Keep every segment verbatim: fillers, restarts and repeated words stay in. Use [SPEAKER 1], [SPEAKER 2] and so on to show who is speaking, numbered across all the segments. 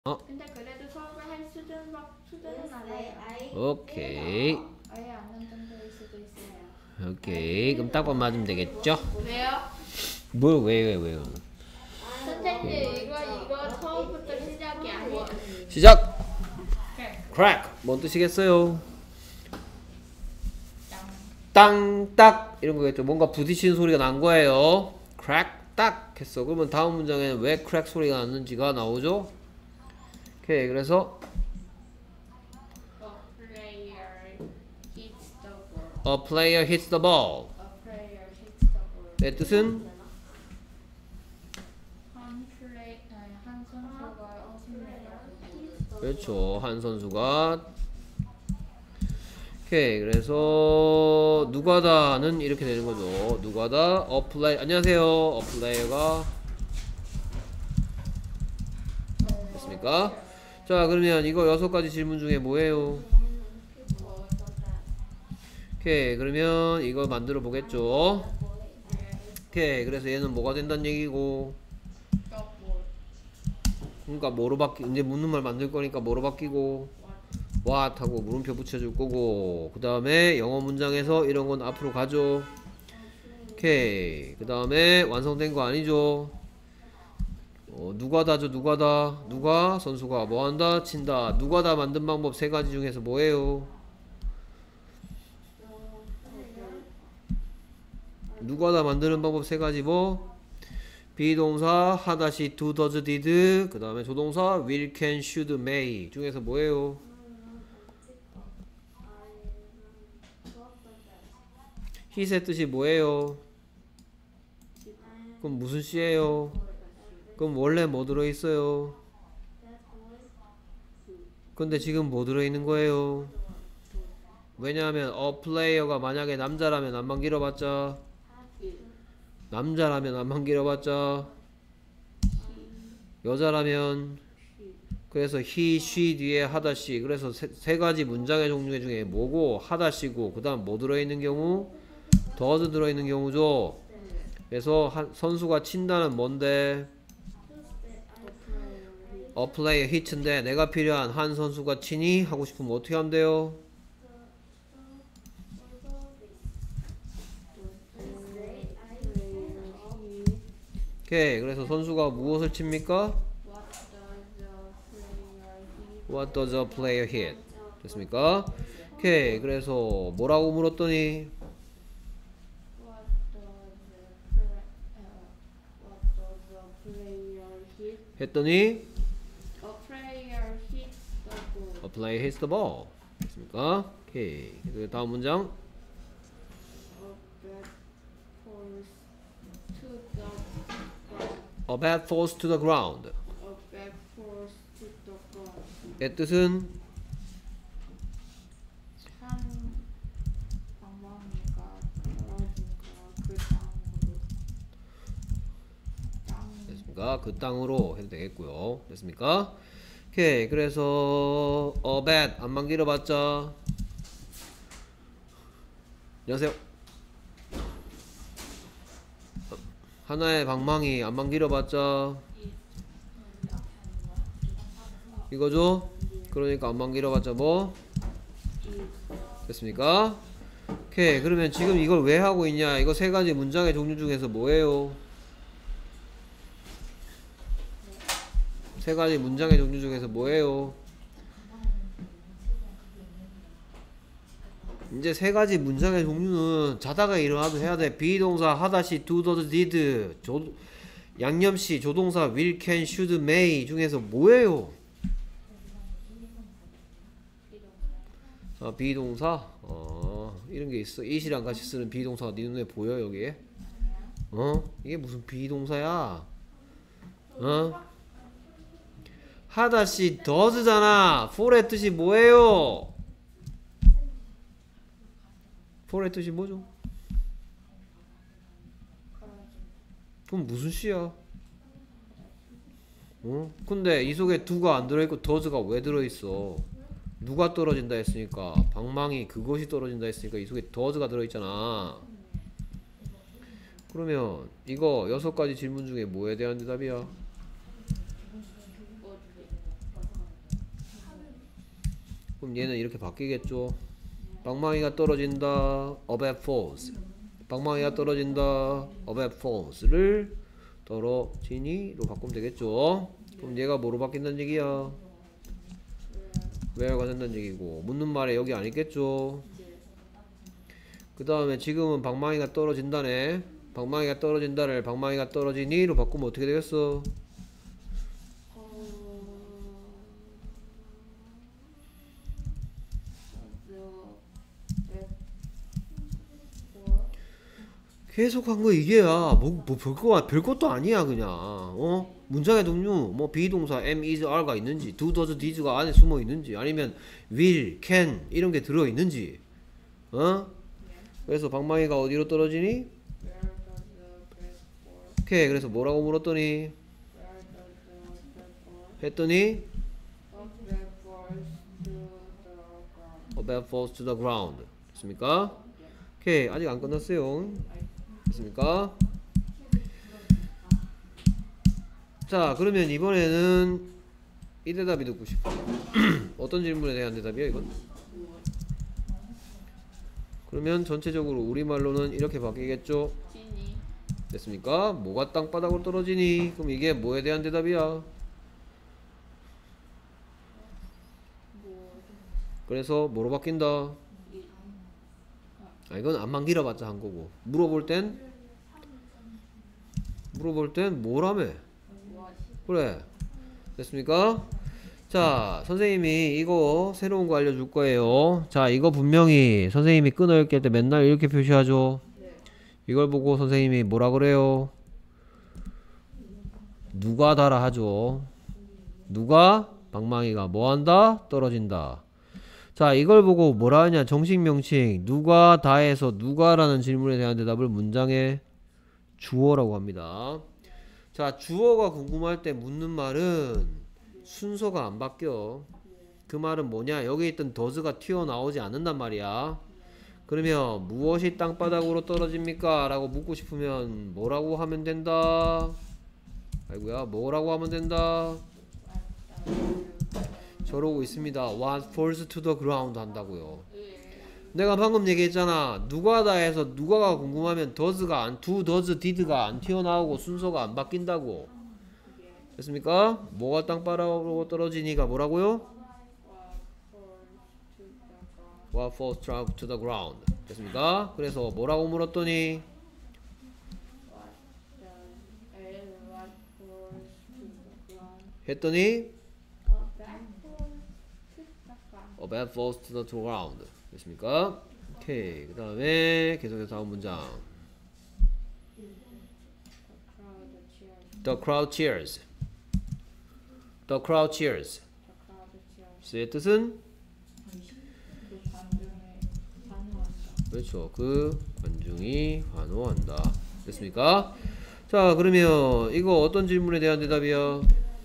[SPEAKER 1] 어?
[SPEAKER 2] 근데 그래도 수업을 할 수준은 수준은 알아요.
[SPEAKER 1] 오케이.
[SPEAKER 2] 아예 안 하는 정도일 수도 있어요.
[SPEAKER 1] 오케이. 그럼 딱밤 맞으면 되겠죠?
[SPEAKER 2] 왜요?
[SPEAKER 1] 뭘 왜 왜 왜요?
[SPEAKER 2] 선생님 이거 이거 처음부터 시작이야. 뭐.
[SPEAKER 1] 시작. crack. 뭔 뜻이겠어요? 땅, 딱 이런 거겠죠. 뭔가 부딪히는 소리가 난 거예요. crack, 딱 했어. 그러면 다음 문장에는 왜 crack 소리가 났는지가 나오죠? 오케이. 그래서
[SPEAKER 2] A player hits the ball.
[SPEAKER 1] a player hits the ball.
[SPEAKER 2] A player hits the ball.
[SPEAKER 1] 내 뜻은
[SPEAKER 2] 한 플레이 아니 한 선수가 어신을
[SPEAKER 1] 그렇죠. 한 선수가 오케이. 그래서 누가다는 이렇게 되는 거죠. 누가다 a play 안녕하세요. a player가 됐습니까? 자, 그러면 이거 여섯 가지 질문 중에 뭐예요? 오케이. 그러면 이거 만들어 보겠죠. 오케이. 그래서 얘는 뭐가 된다는 얘기고, 그러니까 뭐로 바뀌 이제 묻는 말 만들 거니까 뭐로 바뀌고 what 하고 물음표 붙여줄 거고, 그 다음에 영어 문장에서 이런 건 앞으로 가죠. 오케이. 그 다음에 완성된 거 아니죠. 어, 누가다죠. 누가다. 누가 선수가 뭐한다? 친다. 누가다 만든 방법 세 가지 중에서 뭐예요? 누가다 만드는 방법 세 가지 뭐? 비동사 하다시 do, does, did, 그 다음에 조동사 will, can, should, may 중에서 뭐예요? hit의 뜻이 뭐예요? 그럼 무슨 시예요? 그럼 원래 뭐 들어있어요? 근데 지금 뭐 들어있는 거예요? 왜냐하면 a player가 만약에 남자라면 안만 길어봤자 남자라면 안만 길어봤자 여자라면 그래서 he, she 뒤에 하다시 그래서 세, 세 가지 문장의 종류 중에 뭐고 하다시고 그 다음 뭐 들어있는 경우? does 들어있는 경우죠. 그래서 한, 선수가 친다는 뭔데? a player hit인데 내가 필요한 한 선수가 치니 하고 싶으면 어떻게 하면 돼요? 오케이. 그래서 선수가 무엇을 칩니까? What does a player hit? 됐습니까? 오케이. 그래서 뭐라고 물었더니 했더니
[SPEAKER 2] A player hits the ball.
[SPEAKER 1] a player hits the ball. 됐습니까? 오케이. 그래서 다음 문장
[SPEAKER 2] A bat falls to the ground.
[SPEAKER 1] a bat falls to the ground.
[SPEAKER 2] A bat falls to the ground.
[SPEAKER 1] 의 뜻은
[SPEAKER 2] 한 방망이가 떨어진다. 그 땅으로. 땅.
[SPEAKER 1] 됐습니까? 그 땅으로 해도 되겠고요. 됐습니까? 오케이. 그래서 a bat 안만 길어봤자 안녕하세요. 하나의 방망이 안만 길어봤자 이거죠? 그러니까 안만 길어봤자 뭐? 됐습니까? 오케이. 그러면 지금 이걸 왜 하고 있냐? 이거 세 가지 문장의 종류 중에서 뭐예요? 세 가지 문장의 종류 중에서 뭐예요? 이제 세 가지 문장의 종류는 자다가 일어나도 해야 돼. 비동사 하다시 do, does, did 조, 양념시 조동사 will, can, should, may 중에서 뭐예요? 아, 비동사? 어, 이런 게 있어. it이랑 같이 쓰는 비동사가 네 눈에 보여 여기에? 어? 이게 무슨 비동사야? 어? 하다시 does잖아. for의 뜻이 뭐예요? for의 뜻이 뭐죠? 그럼 무슨 시야? 어? 근데 이 속에 do가 안 들어있고 does가 왜 들어있어? 누가 떨어진다 했으니까 방망이 그것이 떨어진다 했으니까 이 속에 does가 들어있잖아. 그러면 이거 여섯 가지 질문 중에 뭐에 대한 대답이야? 그럼 얘는 이렇게 바뀌겠죠. 방망이가 떨어진다. A bat falls. 방망이가 떨어진다. A bat falls를 떨어지니로 바꾸면 되겠죠. 그럼 얘가 뭐로 바뀐다는 얘기야? where가 된다는 얘기고 묻는 말에 여기 안 있겠죠. 그 다음에 지금은 방망이가 떨어진다네. 방망이가 떨어진다를 방망이가 떨어지니로 바꾸면 어떻게 되겠어? 계속 한 거 이게야. 뭐, 뭐 별거, 별것도 아니야 그냥. 어? 문장의 동류 뭐 비동사 am, is, are가 있는지 do, does, does가 안에 숨어 있는지 아니면 will, can 이런 게 들어 있는지. 어? 그래서 방망이가 어디로 떨어지니? 오케이. 그래서 뭐라고 물었더니 했더니 a bat falls to the ground. 됐습니까? 오케이. 아직 안 끝났어요. 됐습니까? 자, 그러면 이번에는 이 대답이 듣고 싶어요. 어떤 질문에 대한 대답이야 이건? 그러면 전체적으로 우리말로는 이렇게 바뀌겠죠?
[SPEAKER 2] 지니.
[SPEAKER 1] 됐습니까? 뭐가 땅바닥으로 떨어지니? 그럼 이게 뭐에 대한 대답이야? 그래서 뭐로 바뀐다? 아, 이건 안만 길어봤자 한 거고 물어볼 땐 물어볼 땐 뭐라며? 그래. 됐습니까? 자, 선생님이 이거 새로운 거 알려줄 거예요. 자, 이거 분명히 선생님이 끊어 읽기 할 때 맨날 이렇게 표시하죠. 이걸 보고 선생님이 뭐라 그래요? 누가 다라 하죠. 누가? 방망이가 뭐한다? 떨어진다. 자, 이걸 보고 뭐라 하냐? 정식 명칭 누가 다해서 누가라는 질문에 대한 대답을 문장에 주어라고 합니다. 자, 주어가 궁금할 때 묻는 말은 순서가 안 바뀌어. 그 말은 뭐냐? 여기 있던 does가 튀어나오지 않는단 말이야. 그러면 무엇이 땅바닥으로 떨어집니까? 라고 묻고 싶으면 뭐라고 하면 된다? 아이고야, 뭐라고 하면 된다? 저러고 있습니다. What falls to the ground 한다고요. 내가 방금 얘기했잖아. 누가다 해서 누가가 궁금하면 does가 안, do, does, did가 안 튀어나오고 순서가 안 바뀐다고. 됐습니까? 뭐가 땅바닥으로 떨어지니가 뭐라고요? What falls to the ground. 됐습니까? 그래서 뭐라고 물었더니 했더니 A bat falls to the ground. 됐습니까? 오케이. 그 다음에 계속해서 다음 문장. The crowd cheers. The crowd cheers. 의 뜻은? 그렇죠. 그 관중이 환호한다. 됐습니까? 자, 그러면 이거 어떤 질문에 대한 대답이야?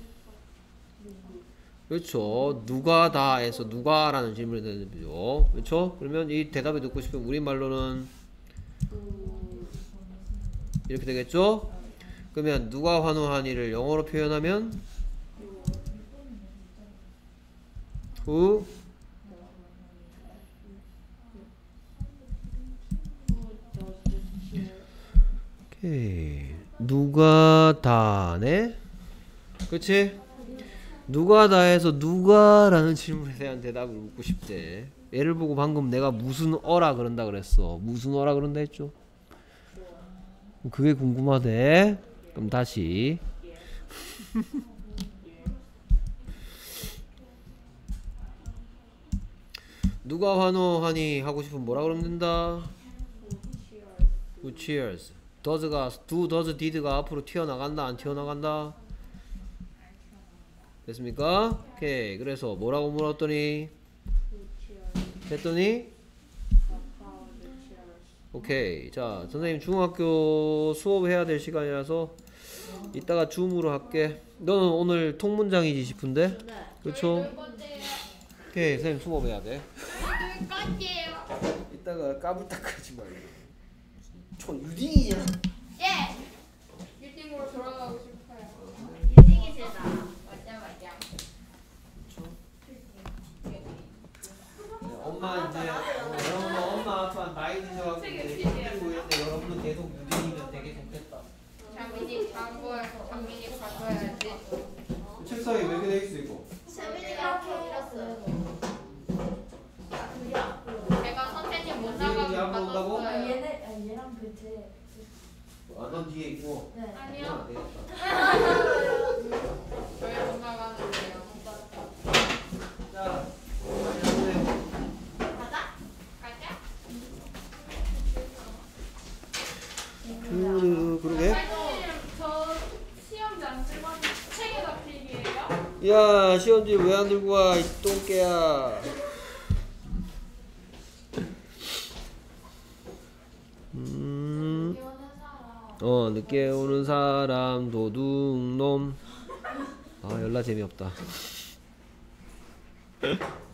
[SPEAKER 1] 그렇죠. 누가 다에서 누가라는 질문에 대한 대답이죠. 그렇죠? 그러면 이 대답을 듣고 싶으면 우리말로는 이렇게 되겠죠? 그러면 누가 환호하니를 영어로 표현하면 who 오케이. 누가 다네? 그치? 누가 다해서 누가라는 질문에 대한 대답을 묻고 싶대. 얘를 보고 방금 내가 무슨 어라 그런다 그랬어. 무슨 어라 그런다 했죠? 그게 궁금하대. 그럼 다시 누가 환호하니 하고 싶으면 뭐라 그러면 된다? Who cheers? does가 do, does, did가 앞으로 튀어나간다 안 튀어나간다? 됐습니까? 오케이. 그래서 뭐라고 물었더니 했더니 오케이. 자, 선생님 중학교 수업해야 될 시간이라서 이따가 줌으로 할게. 너는 오늘 통문장이지 싶은데? 그쵸? 오케이. 선생님 수업해야 돼. 이따가 까불딱하지 말고. 저 유딩이야.
[SPEAKER 2] 예. 유딩으로 돌아가고 싶어요. 유딩이 되다. 맞아 맞아.
[SPEAKER 1] 엄마 이제 여러분 엄마 아빠 나이 드셔갖고 이제 힘들고 있는데 여러분은 계속 유진이면 되게 좋겠다.
[SPEAKER 2] 장민이 장고에서 장민이 가져야지.
[SPEAKER 1] 책상에 몇 개 돼 있어 이거?
[SPEAKER 2] 세민이가 잃었어요. 제가 선생님 못
[SPEAKER 1] 지금
[SPEAKER 2] 나가고
[SPEAKER 1] 안 본다고?
[SPEAKER 3] 아,
[SPEAKER 2] 받았어요.
[SPEAKER 3] 얘네 아, 얘랑 배틀.
[SPEAKER 1] 아, 넌 뒤에 있고.
[SPEAKER 3] 네.
[SPEAKER 2] 아니요.
[SPEAKER 1] 안 되겠다.
[SPEAKER 2] 저희 못 나가는데요.
[SPEAKER 1] 자, 많이 하세요.
[SPEAKER 2] 가자. 가자.
[SPEAKER 1] 그, 그러게.
[SPEAKER 4] 선생님, 저 시험지 안 들고 왔는데 책에다 필기해요?
[SPEAKER 1] 야, 시험지 왜 안 들고 와? 이 똥개야. 음. 어, 늦게 오는 사람 도둑놈. 아, 연락 재미없다.